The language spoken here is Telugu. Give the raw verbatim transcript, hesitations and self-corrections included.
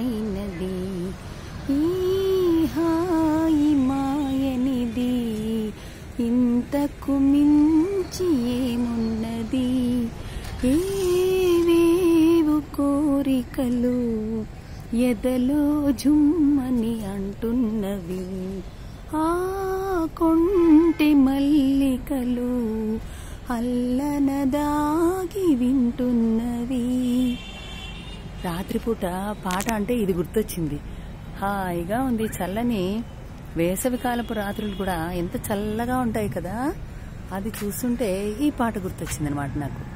మధురమైనది ఈ హాయి మాయనిది ఇంతకు మించి ఏమున్నది ఏవేవు కోరికలు ఎదలో జుమ్మని అంటున్నవి ఆ కొంటె మల్లికలు అల్లనదాగి వింటున్నవి. రాత్రిపూట పాట అంటే ఇది గుర్తొచ్చింది. హాయిగా ఉంది. చల్లని వేసవికాలపు రాత్రులు కూడా ఎంత చల్లగా ఉంటాయి కదా, అది చూస్తుంటే ఈ పాట గుర్తొచ్చింది అనమాట నాకు.